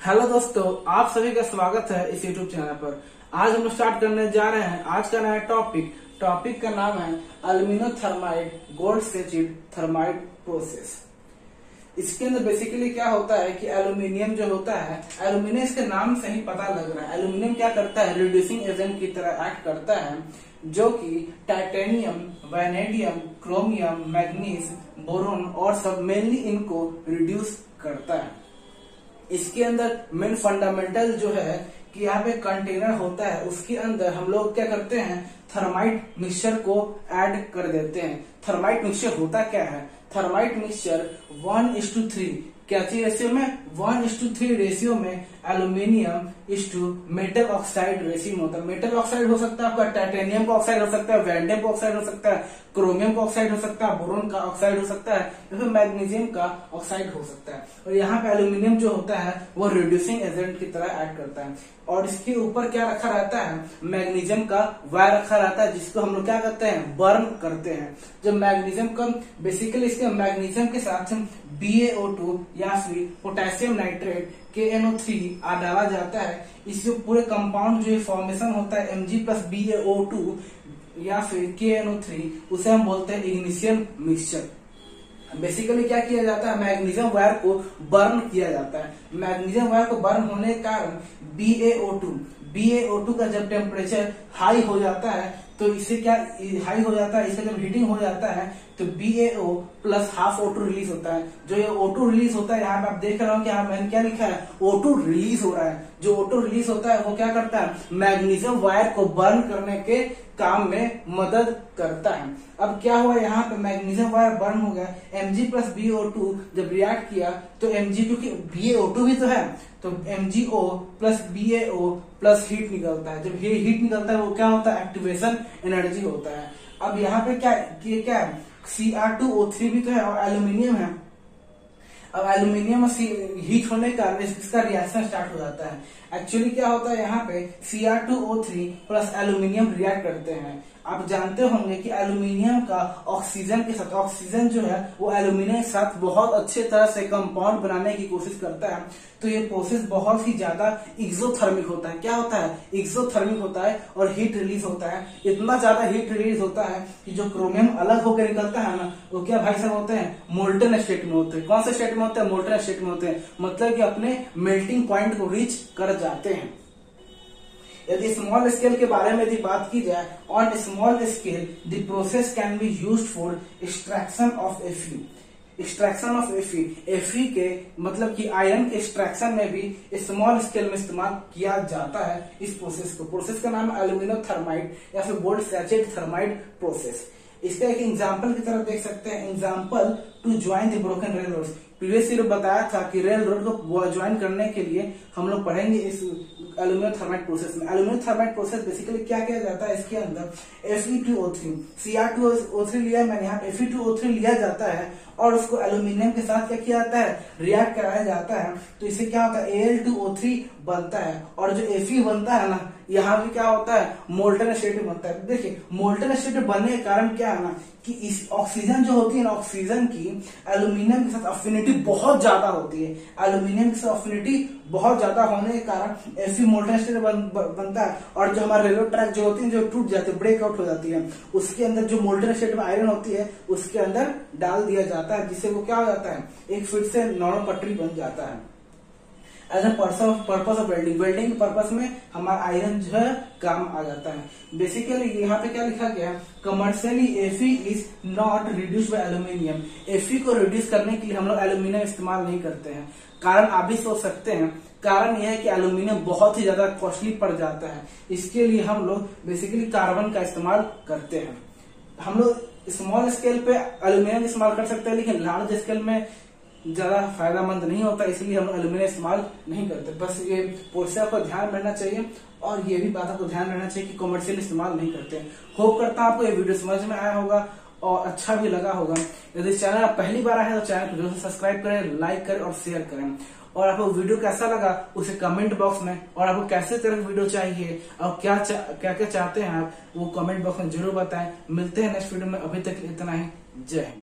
Hello दोस्तों, आप सभी का स्वागत है इस यूट्यूब चैनल पर। आज हम स्टार्ट करने जा रहे हैं आज का नया टॉपिक का नाम है एल्यूमिनोथर्माइड गोल्ड सेचिड थर्माइड प्रोसेस। इसके अंदर बेसिकली क्या होता है कि एल्यूमिनियम जो होता है, एल्यूमिनियम इसके नाम से ही पता लग रहा है। एल्यूमिनियम क्या करता है, रिड्यूसिंग एजेंट की तरह एक्ट करता है, जो कि titanium, vanadium, chromium, manganese, boron और सब मेनली इनको रिड्यूस करता है। इसके अंदर मेन फंडामेंटल जो है कि यहाँ पे कंटेनर होता है, उसके अंदर हम लोग क्या करते हैं, थर्माइट मिक्सचर को ऐड कर देते हैं। थर्माइट मिक्सचर होता क्या है, थर्माइट मिक्सचर 1:3 क्या चाहिए रेशियो में, 1:3 रेशियो में एल्यूमिनियम इस टू मेटल ऑक्साइड रेशियो में होता है। मेटल ऑक्साइड हो सकता है आपका टाइटेनियम का ऑक्साइड हो सकता है, वैंडियम का ऑक्साइड हो सकता है, क्रोमियम का ऑक्साइड हो सकता है, बोरोन का ऑक्साइड हो सकता है, या फिर मैग्नीशियम का ऑक्साइड हो सकता है। और यहाँ पे एल्यूमिनियम जो होता है वो रिड्यूसिंग एजेंट की तरह एक्ट करता है। और इसके ऊपर क्या रखा रहता है, मैग्नीशियम का वायर रखा रहता है, जिसको हम लोग क्या करते हैं, बर्न करते हैं। जब मैग्नीशियम का बेसिकली इसके मैग्नीशियम के साथ BaO2 या फिर पोटेशियम नाइट्रेट KNO3 डाला जाता है, इससे पूरे कंपाउंड जो फॉर्मेशन होता है Mg+BaO2 या फिर KNO3, उसे हम बोलते हैं इग्निशियम मिक्सचर। बेसिकली क्या किया जाता है, मैग्नीशियम वायर को बर्न किया जाता है। मैग्नीशियम वायर को बर्न होने के कारण BaO2 का जब टेम्परेचर हाई हो जाता है तो इससे क्या हाई हो जाता है, इससे जब हीटिंग हो जाता है तो BaO plus half O2 release होता है। जो ये O2 रिलीज होता है, यहाँ पे आप देख रहे हो कि यहाँ मैंने क्या लिखा है, O2 रिलीज हो रहा है। जो O2 रिलीज होता है वो क्या करता है, मैग्नीशियम वायर को बर्न करने के काम में मदद करता है। अब क्या हुआ, यहाँ पे मैग्नीशियम वायर बर्न हो गया, Mg+BaO2 जब रिएक्ट किया तो Mg, क्योंकि BaO2 भी तो है, तो MgO plus BaO plus heat निकलता है। जब ये हीट निकलता है वो क्या होता है, एक्टिवेशन एनर्जी होता है। अब यहाँ पे क्या है, Cr2O3 भी तो है और एल्यूमिनियम है। अब एल्यूमिनियम हीट होने के कारण इसका रिएक्शन स्टार्ट हो जाता है। एक्चुअली क्या होता है, यहाँ पे Cr2O3 प्लस एल्यूमिनियम रिएक्ट करते हैं। आप जानते होंगे कि एल्यूमिनियम का ऑक्सीजन के साथ, ऑक्सीजन जो है वो एल्यूमिनियम के साथ बहुत अच्छे तरह से कंपाउंड बनाने की कोशिश करता है। तो ये प्रोसेस बहुत ही ज्यादा एक्सोथर्मिक होता है। क्या होता है, एक्सोथर्मिक होता है और हीट रिलीज होता है। इतना ज्यादा हीट रिलीज होता है कि जो क्रोमियम अलग होकर निकलता है ना, वो क्या भाई साहब होते हैं, मोल्टन स्टेट में होते हैं। कौन से स्टेट में होते हैं, मोल्टन स्टेट में होते हैं, मतलब कि अपने मेल्टिंग पॉइंट को रीच कर जाते हैं। यदि स्मॉल स्केल के बारे में यदि बात की जाए, on small scale the process can be used for extraction of Fe। Extraction of Fe के मतलब कि आयरन के एक्सट्रैक्शन में भी स्मॉल स्केल में इस्तेमाल किया जाता है इस प्रोसेस को। प्रोसेस का नाम एल्यूमिनोथर्माइड या फिर गोल्ड सेचिड थर्माइड प्रोसेस। इसका एक एग्जांपल की तरह देख सकते हैं, example to join the broken rail road. Previous year बताया था कि रेल रोड को ज्वाइन करने के लिए हम लोग पढ़ेंगे इस एल्यूमिनोथर्माइड प्रोसेस में। एल्यूमिनोथर्माइड प्रोसेस बेसिकली क्या किया जाता है, इसके अंदर Fe2O3 Cr2O3 लिया मैंने, यहाँ Fe2O3 लिया जाता है और उसको एल्यूमिनियम के साथ क्या किया जाता है, रिएक्ट कराया जाता है। तो इससे क्या होता है, Al2O3 बनता है और जो Fe बनता है ना, यहाँ भी क्या होता है, मोल्टन स्टेट बनता है। देखिए मोल्टन स्टेट बनने के कारण क्या है ना, कि इस ऑक्सीजन जो होती है ना, ऑक्सीजन की एल्यूमिनियम के साथ अफिनिटी बहुत ज्यादा होती है। एल्यूमिनियम के साथ अफिनिटी बहुत ज्यादा होने के कारण Fe मोल्टन स्टेट बनता है और जो हमारे रेलवे ट्रैक जो होती है, जो टूट जाती है, ब्रेकआउट हो जाती है, उसके अंदर जो मोल्टन स्टेट में आयरन होती है उसके अंदर डाल दिया जाता है, जिससे वो क्या हो जाता है, एक फिर से नॉर्मल पटरी बन जाता है। As a purpose of welding, welding के पर्पस में हमारा आयरन जो है काम आ जाता है। बेसिकली यहाँ पे क्या लिखा गया है, commercially Fe is not reduce by aluminium. Fe को रिड्यूस करने के लिए हम लोग एल्यूमिनियम इस्तेमाल नहीं करते हैं। कारण आप भी सोच सकते हैं, कारण यह है कि एल्यूमिनियम बहुत ही ज्यादा कॉस्टली पड़ जाता है। इसके लिए हम लोग बेसिकली कार्बन का इस्तेमाल करते हैं। हम लोग स्मॉल स्केल पे एल्यूमिनियम इस्तेमाल कर सकते हैं, लेकिन लार्ज स्केल में ज्यादा फायदेमंद नहीं होता, इसलिए हम एल्यूमिनियम इस्तेमाल नहीं करते। बस ये प्रोसेस को ध्यान रहना चाहिए और ये भी बात को ध्यान रहना चाहिए कि कमर्शियल इस्तेमाल नहीं करते। होप करता हूं आपको ये वीडियो समझ में आया होगा और अच्छा भी लगा होगा। यदि चैनल आप पहली बार आए हैं तो चैनल को जरूर सब्सक्राइब करें, लाइक करें और शेयर करें। और आपको वीडियो कैसा लगा उसे कमेंट बॉक्स में, और आपको कैसे तरह की वीडियो चाहिए और क्या क्या चाहते हैं आप, वो कमेंट बॉक्स में जरूर बताएं। मिलते हैं नेक्स्ट वीडियो में, अभी तक इतना ही। जय हिंद।